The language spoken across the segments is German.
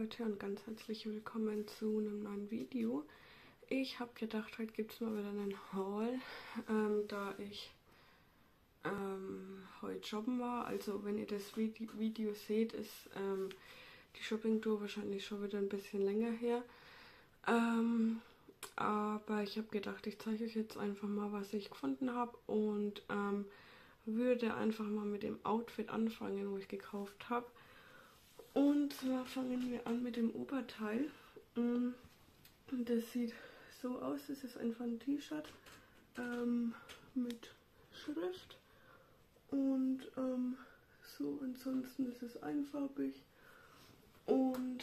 Leute und ganz herzlich willkommen zu einem neuen Video. Ich habe gedacht, heute gibt es mal wieder einen Haul, da ich heute shoppen war. Also wenn ihr das Video seht, ist die Shopping-Tour wahrscheinlich schon wieder ein bisschen länger her. Aber ich habe gedacht, ich zeige euch jetzt einfach mal, was ich gefunden habe und würde einfach mal mit dem Outfit anfangen, wo ich gekauft habe. Und zwar fangen wir an mit dem Oberteil. Das sieht so aus, es ist einfach ein T-Shirt mit Schrift und so, ansonsten ist es einfarbig und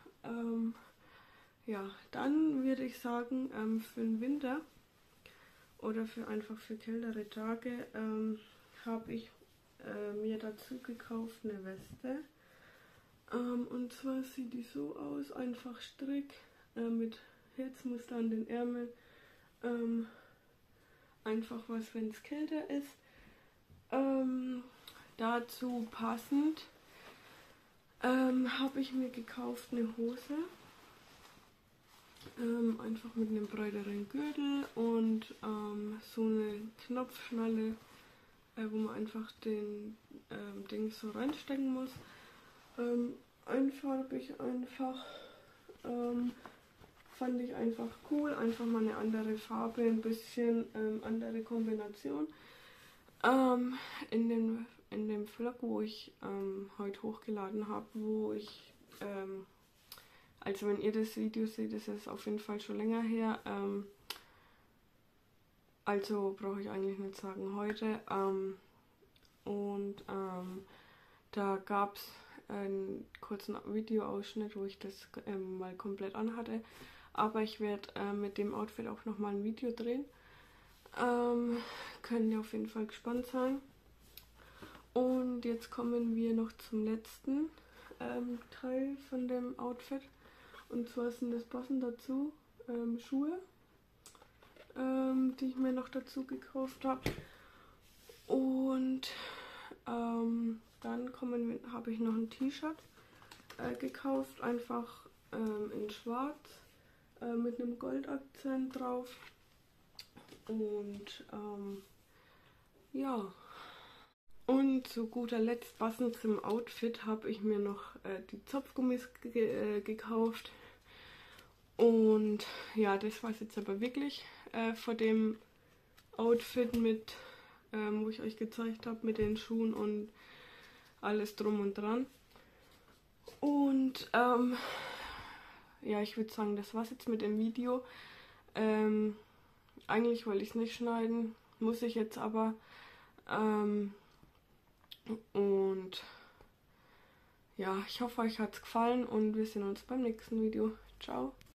ja, dann würde ich sagen, für den Winter oder einfach für kältere Tage habe ich mir dazu gekauft eine Weste. Und zwar sieht die so aus, einfach Strick mit Herzmuster an den Ärmeln. Einfach was, wenn es kälter ist. Dazu passend habe ich mir gekauft eine Hose. Einfach mit einem breiteren Gürtel und so eine Knopfschnalle, wo man einfach den Ding so reinstecken muss. Einfarbig einfach, fand ich einfach cool, einfach mal eine andere Farbe, ein bisschen andere Kombination. In dem Vlog, wo ich heute hochgeladen habe, wo ich, also wenn ihr das Video seht, ist es auf jeden Fall schon länger her, also brauche ich eigentlich nicht sagen heute, da gab es einen kurzen Videoausschnitt, wo ich das mal komplett anhatte, aber ich werde mit dem Outfit auch nochmal ein Video drehen. Können ihr auf jeden Fall gespannt sein. Und jetzt kommen wir noch zum letzten Teil von dem Outfit, und zwar sind das passend dazu Schuhe, die ich mir noch dazu gekauft habe. Und dann habe ich noch ein T-Shirt gekauft, einfach in schwarz mit einem Goldakzent drauf. Und ja. Und zu guter Letzt, passend zum Outfit, habe ich mir noch die Zopfgummis gekauft. Und ja, das war es jetzt aber wirklich vor dem Outfit mit, wo ich euch gezeigt habe, mit den Schuhen und alles drum und dran. Und ja, ich würde sagen, das war's jetzt mit dem Video. Eigentlich wollte ich es nicht schneiden, muss ich jetzt aber. Und ja, ich hoffe, euch hat es gefallen und wir sehen uns beim nächsten Video. Ciao!